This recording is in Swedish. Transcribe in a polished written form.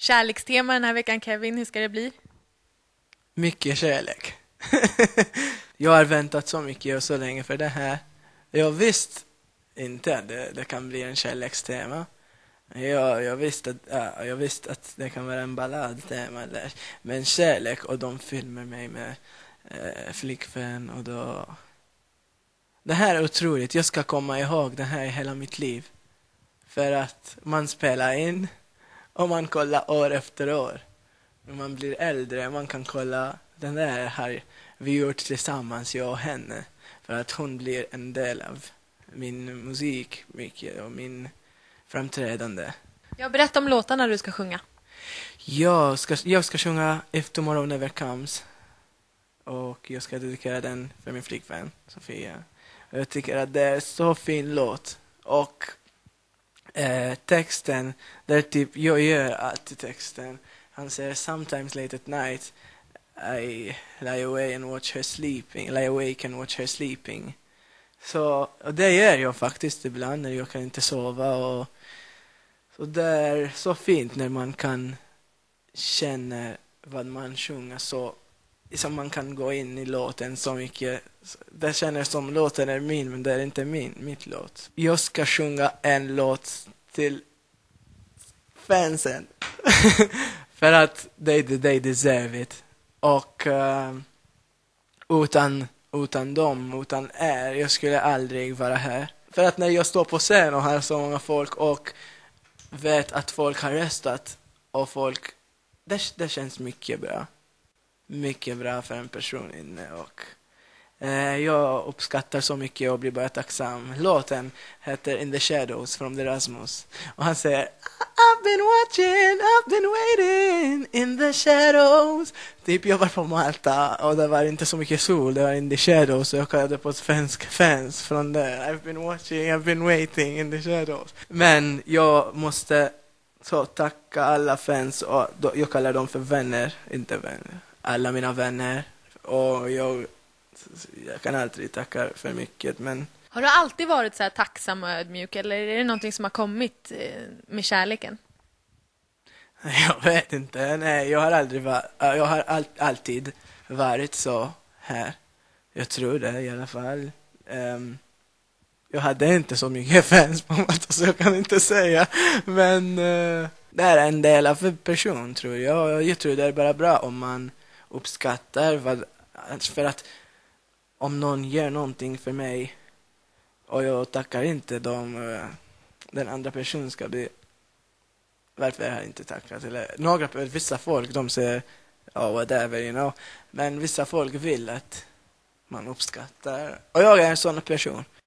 Kärlekstema den här veckan, Kevin. Hur ska det bli? Mycket kärlek. Jag har väntat så mycket och så länge för det här. Jag visste inte att det kan bli en kärlekstema. Jag visste att det kan vara en balladtema där. Men kärlek, och de filmar mig med flickvän och då... Det här är otroligt. Jag ska komma ihåg det här i hela mitt liv. För att man spelar in och man kollar år efter år. När man blir äldre man kan kolla, den där har vi gjort tillsammans, jag och henne. För att hon blir en del av min musik mycket och min framträdande. Jag berättar om låtarna du ska sjunga. Jag ska sjunga If Tomorrow Never Comes. Och jag ska dedikera den för min flickvän Sofia. Och jag tycker att det är så fin låt. Och texten, där typ jag gör alltid texten. Han säger sometimes late at night I lie awake and watch her sleeping. Så och det gör jag faktiskt ibland när jag kan inte sova. Och så det är så fint när man kan känna vad man sjunger, så som man kan gå in i låten så mycket. Det känner som låten är min, men det är inte mitt låt. Jag ska sjunga en låt till fansen. För att they deserve it. Och utan dem, utan jag skulle aldrig vara här. För att när jag står på scen och har så många folk och vet att folk har röstat och folk, det känns mycket bra. Mycket bra för en person inne, och jag uppskattar så mycket och blir bara tacksam. Låten heter In the Shadows från The Rasmus. Och han säger I've been watching, I've been waiting in the shadows. Typ jag var på Malta och det var inte så mycket sol, det var in the shadows. Och jag kallade på svenska fans från där. I've been watching, I've been waiting in the shadows. Men jag måste så tacka alla fans, och jag kallar dem för vänner, inte vänner. Alla mina vänner. Och jag kan alltid tacka för mycket, men... Har du alltid varit så här tacksam och ödmjuk, eller är det någonting som har kommit med kärleken? Jag vet inte. Nej, jag har alltid varit så här. Jag tror det i alla fall. Jag hade inte så mycket fans på Malta, så jag kan inte säga. Men det är en del av en person, tror jag. Jag tror det är bara bra om man uppskattar för att om någon gör någonting för mig och jag tackar inte dem, den andra personen ska bli, varför jag har inte tackat. Eller vissa folk, de säger whatever, you know. Men vissa folk vill att man uppskattar, och jag är en sån person.